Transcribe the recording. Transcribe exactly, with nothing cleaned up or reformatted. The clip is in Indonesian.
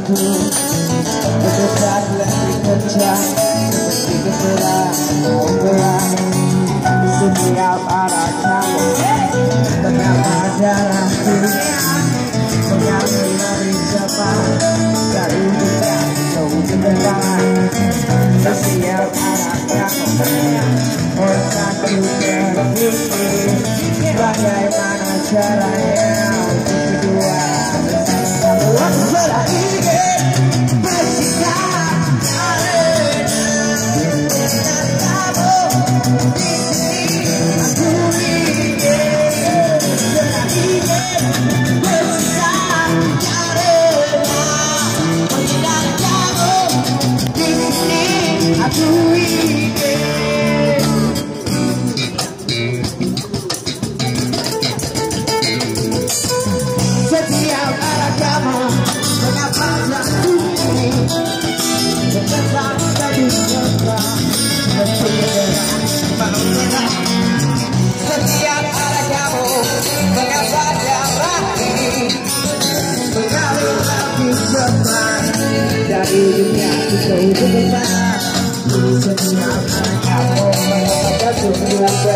waktu berdekat lebih kencang seperti gemerang obrolan setiap arah kamu. Mengapa dalamku mengalir lebih cepat dari dunia kau berdekat setiap arah kamu. Otakku berpikir bagaimana caranya untuk berdua bersama kamu. Aku ingin bersikap adil dengan kamu di sini. Aku ingin bersikap adil dengan kamu di sini. Aku ingin setiap arah kamu. Mengapa aku ini berkesan tadi setelah berpikirkan bangsa. Setiap arah kamu. Mengapa darah ini mengalir lebih cepat dari dunia itu berbeda. Setiap arah kamu. Mengapa aku